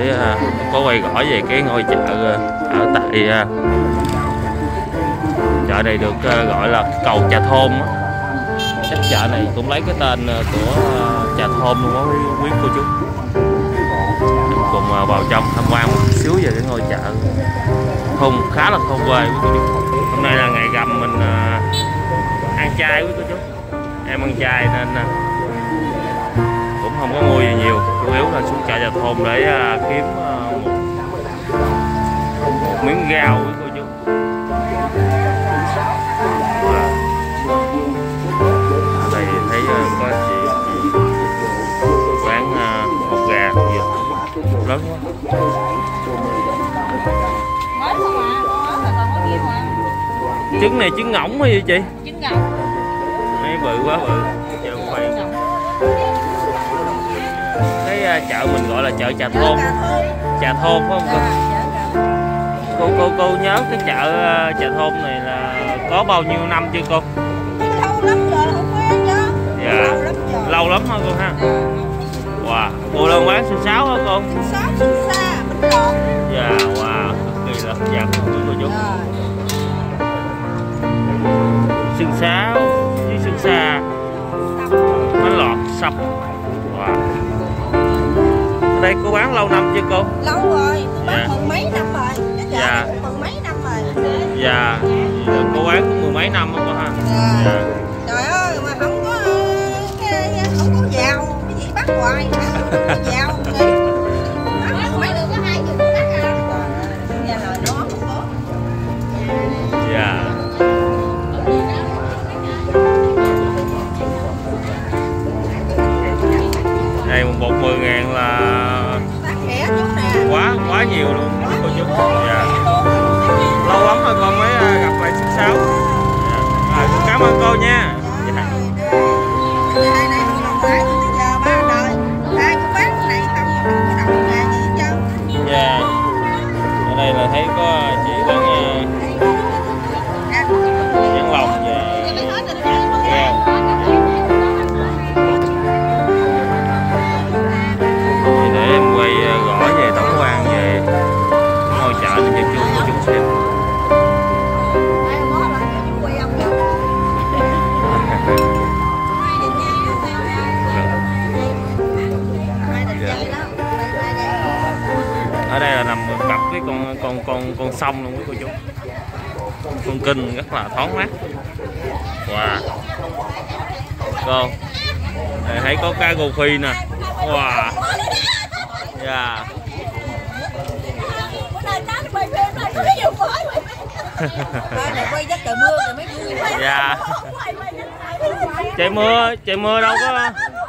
để có quay rõ về cái ngôi chợ ở tại chợ này được gọi là cầu Trà Thôn á. Chắc chợ này cũng lấy cái tên của Trà Thôn luôn á quý cô chú. Mình cùng vào trong tham quan một xíu về cái ngôi chợ thôn, khá là thôn quê quý cô chú. Hôm nay là ngày rằm, mình ăn chay quý cô chú. Em ăn chay nên cũng không có mua gì nhiều, chủ yếu là xuống chợ Trà Thôn để kiếm một miếng rau quý cô chú. Ở đây thấy có chị bán hột gà lớn quá. Trứng này trứng ngỗng hay gì chị? Trứng ngỗng. Mấy bự quá bự. Chợ quay. Cái chợ mình gọi là chợ Trà Thôn. Trà Thôn phải không cô? Cô nhớ cái chợ Trà Thôn này là có bao nhiêu năm chưa cô? Lâu lắm rồi, không quen nữa. Dạ. Lâu lắm hả cô ha? Wow, cô đang bán xương sáo hả cô? Xương sáo, xương xa, bánh lọt. Dạ, wow, cực kỳ là hấp dẫn luôn cô chú. Xương sáo với xương xa, bánh lọt, sập. Wow. Ở đây cô bán lâu năm chưa cô? Lâu rồi, tôi bán mười mấy năm rồi. Dạ. Mười mấy năm rồi. Dạ, cô bán cũng mười mấy năm không cô ha? Dạ. Trời ơi, mà không có vào, cái gì bắt hoài, vào nghỉ. Mấy đứa có 20 bắt à? Nghe lời nó không có. Dạ. Đây một bột 10.000 là quá nhiều luôn cô chú. Dạ. Lâu lắm rồi con mới gặp lại xương sáo. Dạ. Cảm ơn cô nha. Dạ. Dạ. Ở đây là thấy có chị đang nhân lòng và để em quay rõ về tổng quan về ngôi chợ này cho cô chú xem. Ở đây là nằm cặp cái con sông luôn quý cô chú. Con kênh rất là thoáng mát. Wow. Cô thấy có cá rô phi nè. Wow. Dạ. Dạ. Trời mưa đâu có.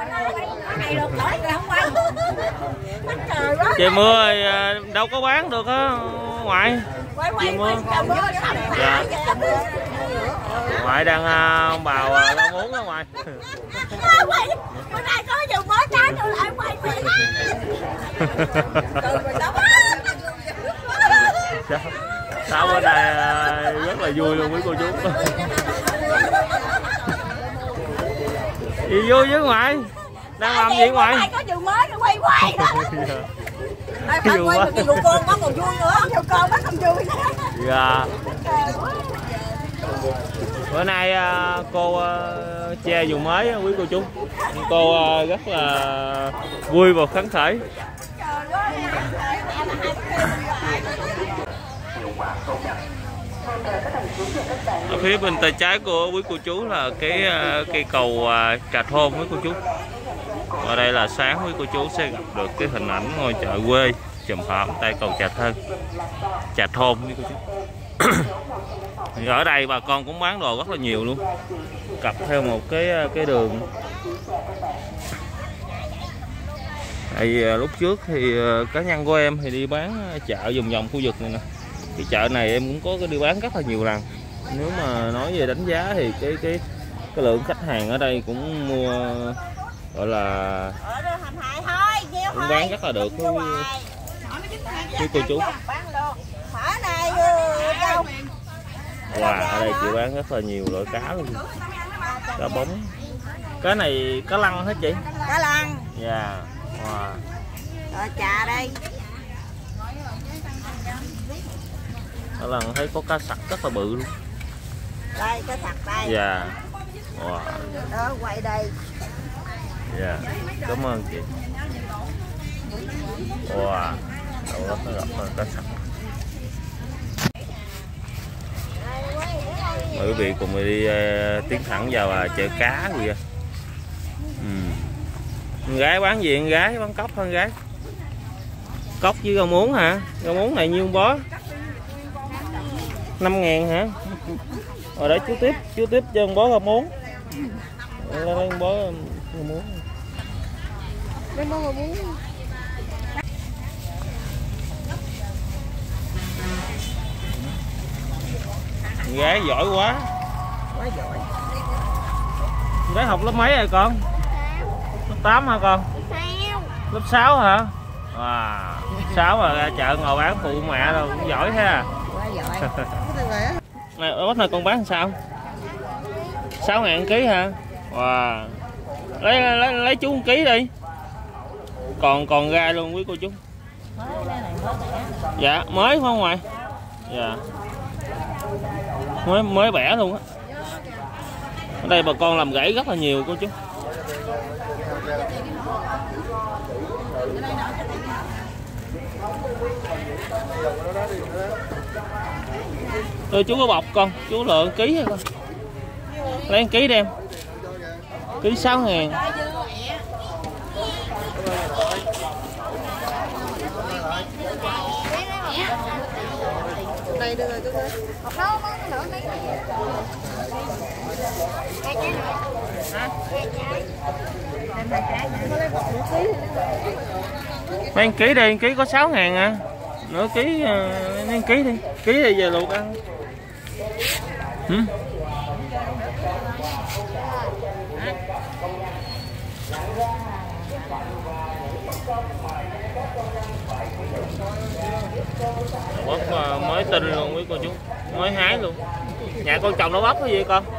Trời mưa thì đâu có bán được á ngoại. Trời mưa. Dạ. Ngoại đang ông bào lo muốn đó ngoại. Bữa nay có nhiều mớ cá tôi lại quay quay. Sao bữa nay rất là vui luôn quý cô chú. Gì vui với ngoại? Đang làm gì ngoại? Có nhiều mới nó quay quay đó. Phải quay mà cái vụ con nó còn vui nữa, vụ con nó không vui nữa. Dạ. Bữa nay cô che dù mới quý cô chú. Cô rất là vui và phấn khởi. Ở phía bên tay trái của quý cô chú là cái cây cầu Trà Thôn quý cô chú. Ở đây là sáng quý cô chú sẽ gặp được cái hình ảnh ngôi chợ quê chùm họp tay cầu Trà Thôn quý cô chú. Ở đây bà con cũng bán đồ rất là nhiều luôn, cặp theo một cái đường. Tại vì lúc trước thì cá nhân của em thì đi bán chợ vòng khu vực này nè. Cái chợ này em cũng có đi bán rất là nhiều lần. Nếu mà nói về đánh giá thì cái lượng khách hàng ở đây cũng mua gọi là cũng bán rất là được với cô chú. Wow, ở đây chị bán rất là nhiều loại cá luôn. Cá bóng. Cá này cá lăng hả chị? Cá lăng. Dạ. Wow. Rồi trà đây. Ở lần thấy có cá sặc rất là bự luôn. Đây cá sặc đây. Dạ. Wow. Đó quay đây. Dạ. Cảm ơn chị. Wow. Đâu đó nó gặp cá sặc. Mời quý vị cùng đi tiến thẳng vào chợ cá kìa. Con gái bán gì? Con gái bán cốc hơn gái? Cốc với rau muống hả? Rau muống này nhiêu bó? 5.000 hả? Rồi để chú tiếp cho một bó rau muống. Lấy một bó rau muống. Lấy bó rau muống. Con gái giỏi quá. Quá giỏi. Con gái học lớp mấy rồi con? Lớp 8 hả con? Lớp 6 hả? Wow. 6 mà ra chợ ngồi bán phụ mẹ rồi cũng giỏi ha. Quá giỏi. Này, bắp này con bán sao? 6.000 ký hả? Wow. Lấy chú 1 ký đi. Còn ra luôn quý cô chú. Dạ, mới phải không ngoại? Dạ. Mới bẻ luôn á. Ở đây bà con làm rẫy rất là nhiều cô chú. Rồi chú có bọc con, chú lựa 1 ký hay con? Lấy 1 ký đem. Ký 6.000. Đây đưa rồi chú ơi. Mấy 1 ký đi, 1 ký có 6.000 à. Nửa ký, lấy 1 ký đi. Ký thì về luộc ăn. Bắp mới tinh luôn quý cô chú, mới hái luôn. Nhà con trồng đậu bắp cái gì con?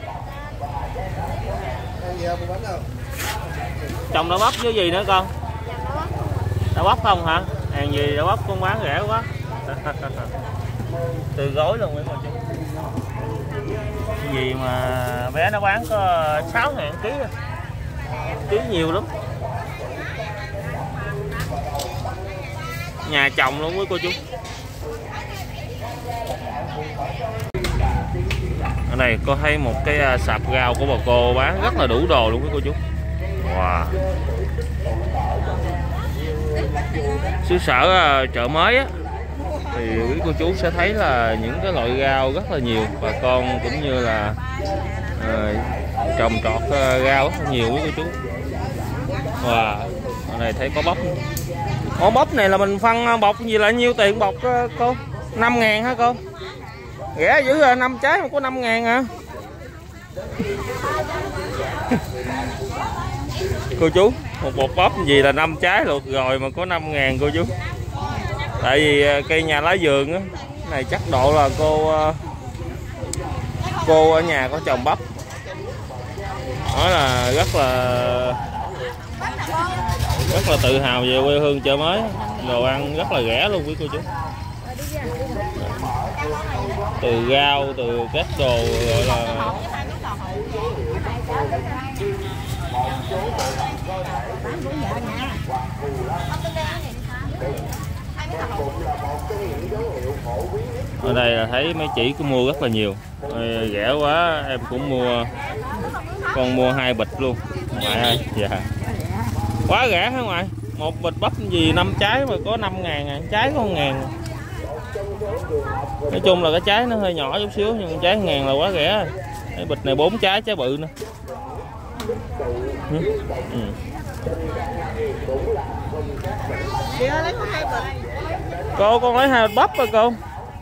Trồng đậu bắp với gì nữa con? Đậu bắp không hả? Hàng gì đậu bắp con bán rẻ quá. Từ gói luôn quý cô chú. Cái gì mà bé nó bán có 6.000 ký à. Ký nhiều lắm. Nhà trồng luôn quý cô chú. Ở đây có thấy một cái sạp rau của bà cô bán rất là đủ đồ luôn quý cô chú. Wow. Xứ sở chợ mới á thì quý cô chú sẽ thấy là những cái loại rau rất là nhiều, bà con cũng như là trồng trọt rau rất là nhiều quý cô chú. Wow. Ở đây thấy có bắp. Ủa bắp này là mình phân bọc gì là nhiêu tiền bọc cô? 5.000 hả cô? Rẻ dữ rồi, 5 trái mà có 5.000 hả? Cô chú, một bột bắp gì là 5 trái luộc rồi mà có 5.000 cô chú. Tại vì cây nhà lá vườn á, này chắc độ là cô ở nhà có trồng bắp. Nói là rất là tự hào về quê hương chợ mới. Đồ ăn rất là rẻ luôn quý cô chú. Từ rau, từ các đồ gọi là ở đây là thấy mấy chị cũng mua rất là nhiều. Rẻ quá em cũng mua, con mua 2 bịch luôn ngoại ơi. Dạ. Quá rẻ hả ngoại? Một bịch bắp gì 5 trái mà có 5.000 à, trái có 1.000. Nói chung là cái trái nó hơi nhỏ chút xíu nhưng trái 1.000 là quá rẻ rồi. Cái bịch này 4 trái, trái bự nữa. Cô con lấy 2 bịch bắp rồi cô.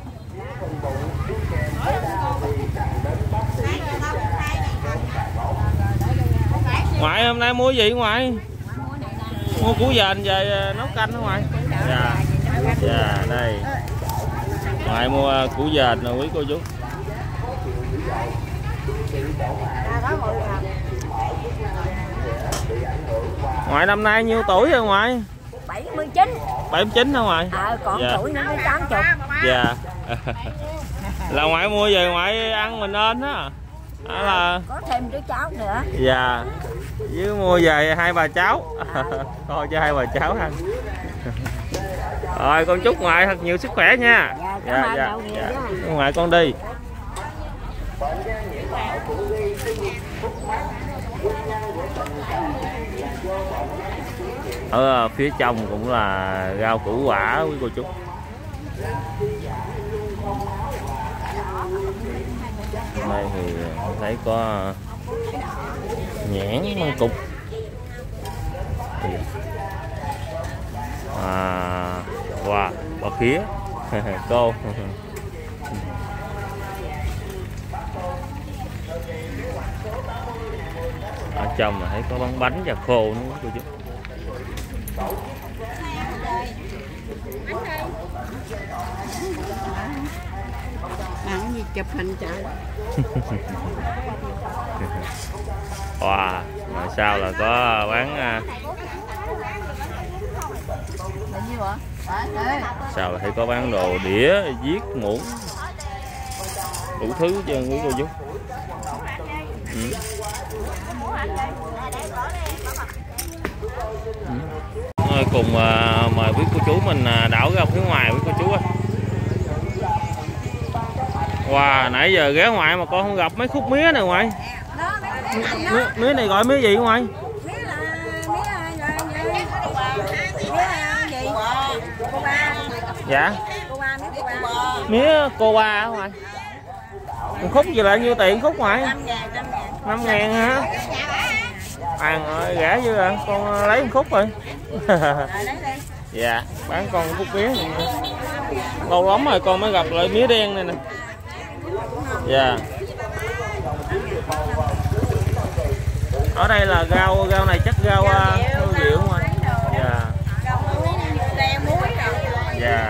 Ngoại hôm nay mua gì ngoại? Mua củ dền về nấu canh hả ngoại? Dạ. Dạ đây. Ngoại mua củ dền nè quý cô chú. Ngoại năm nay nhiêu tuổi rồi ngoại? 79. 79 hả ngoại? Còn dạ. tuổi nữa mới 80. Dạ. Là ngoại mua về ngoại ăn mình nên á. Là có thêm đứa cháu nữa. Dạ. Với mua về 2-3 cháu. Thôi cho 2-3 cháu ăn. Rồi con chúc ngoại thật nhiều sức khỏe nha. Dạ. Ngoại con đi. Ở phía trong cũng là rau củ quả quý cô chú. Đây thì thấy có nhãn, măng cụt, wow, bò khía cô. Ở trong mà thấy có bán bánh và khô nữa cô chú. Bạn gì chụp hình trời. Wow, ngoài sau là có bán sao là thấy có bán đồ đĩa, viết, muỗng, đủ thứ cho quý cô chú. Cùng mời quý cô chú mình đảo ra phía ngoài quý cô chú ơi. Wow, nãy giờ ghé ngoài mà con không gặp mấy khúc mía này ngoại. Mía này gọi mía gì ngoại? Dạ. Mía cô ba hả ngoại? Khúc gì lại nhiêu tiền khúc ngoại? 5.000 hả? Ăn ơi rẻ dữ à, con lấy một khúc rồi. Dạ, bán con khúc mía. Lâu lắm rồi con mới gặp lại mía đen này nè. Dạ. Ở đây là rau này chắc rau hương diệu không ạ? Dạ. Dạ.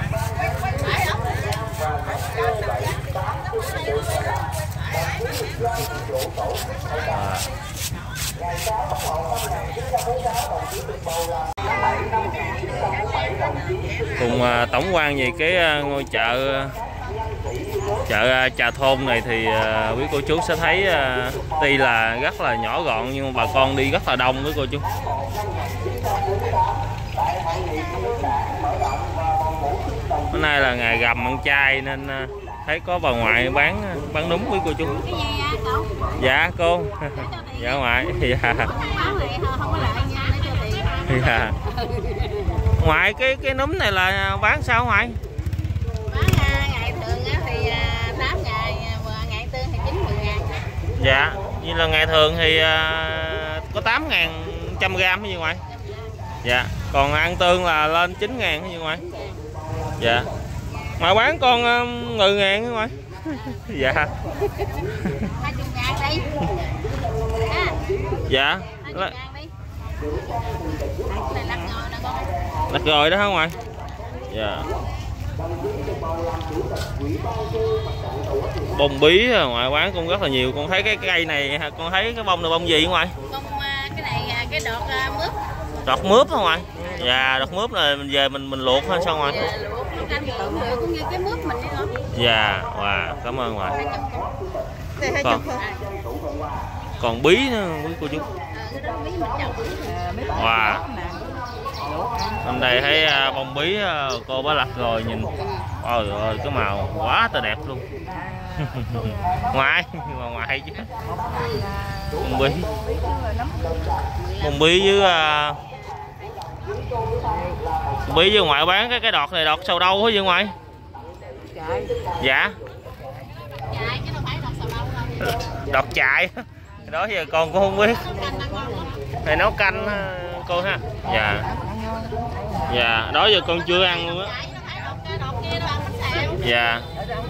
Cùng tổng quan về cái ngôi chợ Trà Thôn này thì quý cô chú sẽ thấy tuy là rất là nhỏ gọn nhưng mà bà con đi rất là đông quý cô chú. Hôm nay là ngày rằm ăn chay nên thấy có bà ngoại bán núm quý cô chú. Dạ cô. Dạ ngoại. Dạ. Dạ. Ngoại cái núm này là bán sao ngoại? Bán ngày thường thì 8 ngày, ngày tư thì 9-10 ngàn. Dạ, như là ngày thường thì có 8.000 100g hay gì ngoại? Dạ, còn ăn tương là lên 9.000 hay gì ngoại? Dạ. Ngoại bán con 10.000 hả ngoại? Dạ. 20.000 đi. Dạ. 20.000 đi. Đặt rồi đó hả ngoại? Dạ. Bông bí ngoại bán cũng rất là nhiều. Con thấy cái cây này, con thấy cái bông này bông gì ngoại? Bông cái này cái đọt mướp. Đọt mướp hả ngoại? Dạ, đọt mướp này mình về mình luộc hay sao ngoại? Dạ, luộc nấu canh cũng được, cũng như cái mướp mình đấy không? Dạ, wow, cảm ơn ngoại. Còn bí nữa quý cô chú. Wow. Hôm nay thấy bông bí cô bá lặt rồi nhìn. Ôi ơi cái màu quá là đẹp luôn. Ngoại, ngoại chứ. Bông bí. Bông bí với ngoại bán cái đọt này, đọt sầu đâu hả vậy ngoại? Dạ. Đọt chạy. Đó giờ con cũng không biết. Thì nấu canh cô ha. Dạ. Dạ, đó giờ con chưa ăn luôn á. Dạ.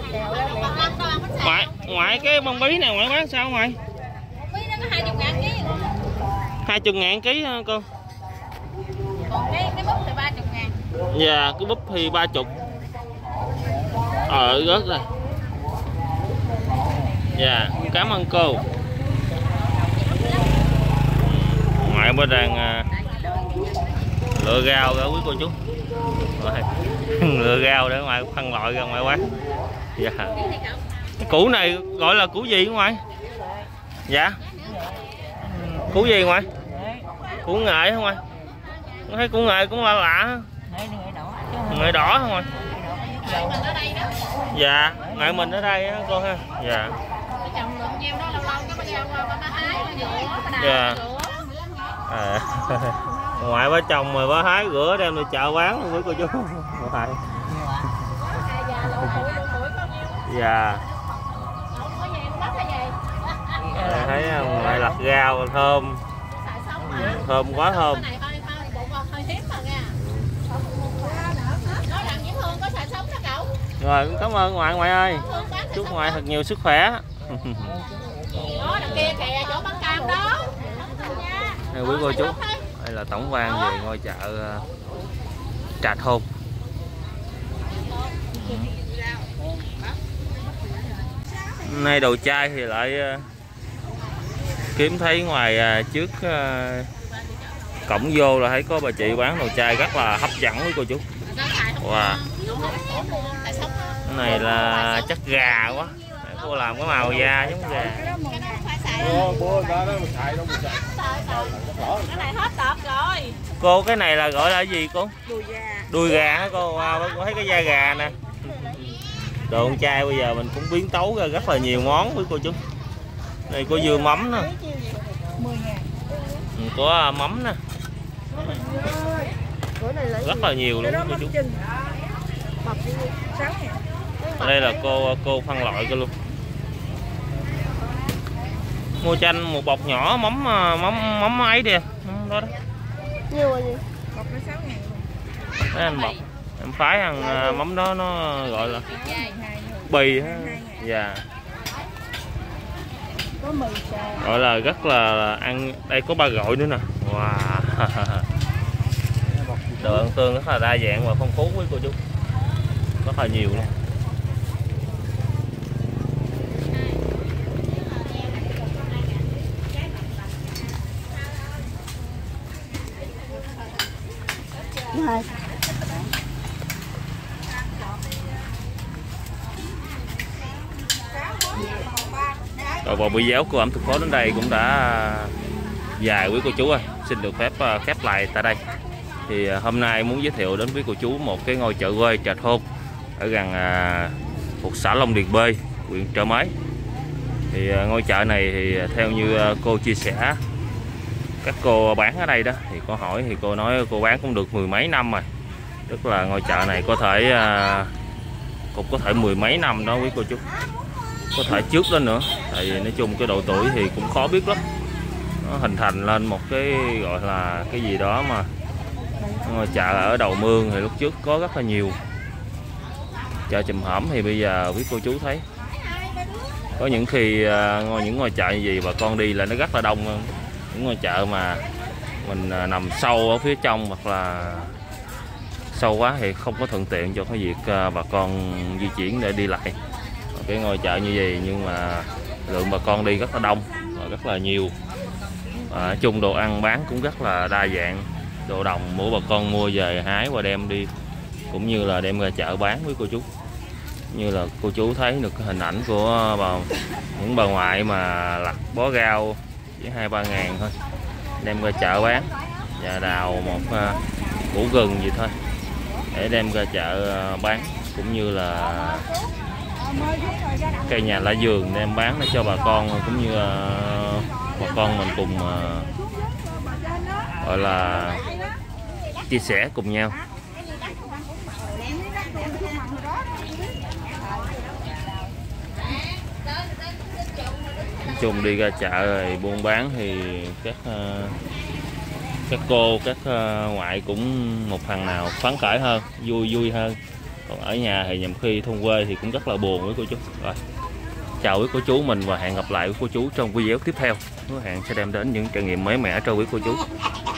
Ngoại cái bông bí này ngoại bán sao ngoại? Bí nó có 20.000 ký. 20.000 ký hả cô? Còn cái búp thì 30.000. Dạ, cái búp thì 30. Rớt rồi. Dạ, cảm ơn cô. Ngoại bữa đang lựa rau ra quý cô chú. Lựa rau để ngoài phân loại ra ngoài quán. Dạ. Cái củ này gọi là củ gì ngoài? Dạ. Củ gì ngoài? Củ nghệ không ngoài? Thấy củ nghệ cũng lạ lạ. Nghệ đỏ không ngoài? Dạ, nghệ mình ở đây á cô ha. Dạ. Dạ. À. Ngoại bá chồng rồi bá hái rửa đem đi chợ bán luôn quý cô chú. Ngoại. Dạ. Thấy ngoại lặt rau thơm. Thơm quá thơm. Rồi cảm ơn ngoại ngoại ơi. Chúc ngoại thật nhiều sức khỏe. Đây, quý cô chú, đây là tổng quan về ngôi chợ Trà Thôn. Nay đồ chay thì lại kiếm thấy ngoài trước cổng vô là thấy có bà chị bán đồ chay rất là hấp dẫn quý cô chú. Wow. Cái này là chắc gà quá. Cô làm cái màu da giống gà. Cái này hết tợp rồi. Cô cái này là gọi là gì cô? Đùi gà. Đùi gà hả cô? Wow, cô thấy cái da gà nè. Đồ con trai bây giờ mình cũng biến tấu ra rất là nhiều món với cô chú. Đây có dưa mắm nè. Có mắm nè. Rất là nhiều luôn cô chú. Đây là cô phân loại cơ luôn. Mua chanh một bọc nhỏ mắm ấy đi. Đó đó. Nhiều rồi gì? Bọc nó 6.000 luôn. Đấy anh bọc. Em phái ăn mắm đó nó gọi là bì ha. Dạ. Có mì xào. Gọi là rất là ăn. Đây có ba gội nữa nè. Wow. Đồ ăn tương rất là đa dạng và phong phú với cô chú. Rất là nhiều luôn. Rồi vòng video của ẩm thực phố đến đây cũng đã dài quý cô chú ơi. Xin được phép khép lại tại đây. Thì hôm nay muốn giới thiệu đến với cô chú một cái ngôi chợ quê Trà Thôn ở gần thuộc xã Long Điền B, huyện Chợ Mới. Thì ngôi chợ này thì theo như cô chia sẻ, các cô bán ở đây đó thì có hỏi thì cô nói cô bán cũng được 10 mấy năm rồi. Tức là ngôi chợ này có thể cũng có thể 10 mấy năm đó quý cô chú. Có thể trước đó nữa. Tại vì nói chung cái độ tuổi thì cũng khó biết lắm. Nó hình thành lên một cái gọi là cái gì đó mà ngôi chợ ở đầu mương thì lúc trước có rất là nhiều. Chợ Chùm Hổm thì bây giờ quý cô chú thấy có những khi những ngôi chợ như vậy bà con đi là nó rất là đông hơn. Những ngôi chợ mà mình nằm sâu ở phía trong hoặc là sâu quá thì không có thuận tiện cho cái việc bà con di chuyển để đi lại. Cái ngôi chợ như vậy nhưng mà lượng bà con đi rất là đông và rất là nhiều. Chung đồ ăn bán cũng rất là đa dạng. Đồ đồng mỗi bà con mua về hái và đem đi cũng như là đem ra chợ bán với cô chú. Như là cô chú thấy được cái hình ảnh của những bà ngoại mà lặt bó rau chỉ 2-3 ngàn thôi, đem ra chợ bán và đào một củ gừng gì thôi để đem ra chợ bán, cũng như là cây nhà lá vườn đem bán để cho bà con cũng như bà con mình cùng gọi là chia sẻ cùng nhau. Chung đi ra chợ rồi buôn bán thì các cô các ngoại cũng một phần nào phấn khởi hơn, vui hơn. Còn ở nhà thì nhầm khi thôn quê thì cũng rất là buồn với cô chú. Rồi, chào quý cô chú mình và hẹn gặp lại với cô chú trong video tiếp theo. Hứa hẹn sẽ đem đến những trải nghiệm mới mẻ cho quý cô chú.